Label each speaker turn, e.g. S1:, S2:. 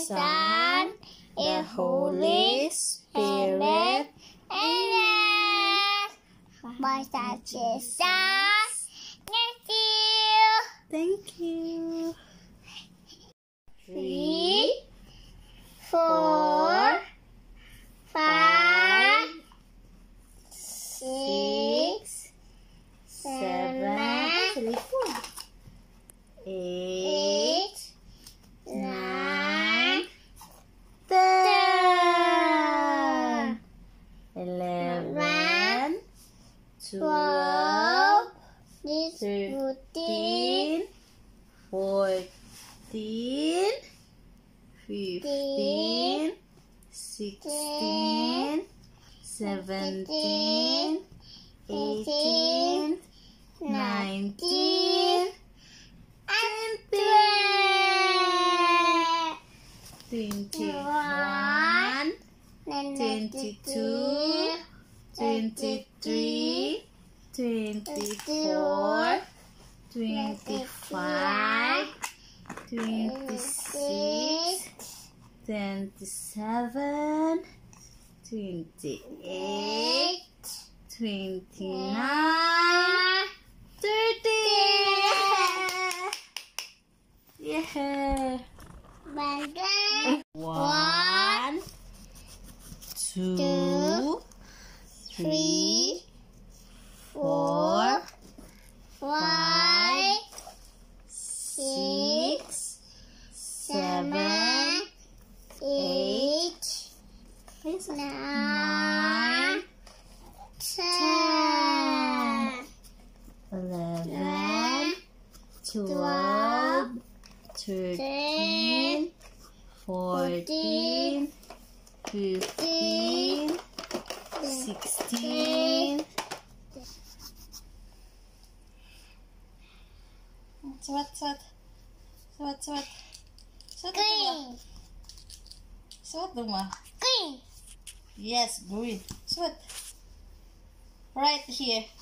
S1: Son, the Holy Spirit. Amen. For such is us. Thank you. 3, 4, 5, 6, 7, 8, 9, 10, 11, 12, 13, 14, 15, 16, 17, 18, 19, and 21, 22, 23, 24, 25, 26, 27, 28, 29, 30. Yeah. 1, 2, 3, 4, 5, 6, 7, 8, 9, 10, 11, 12, 13, 14, 15, 16. Green.
S2: Suot dong ma.
S1: Green.
S2: Yes, green. Suot. Right here.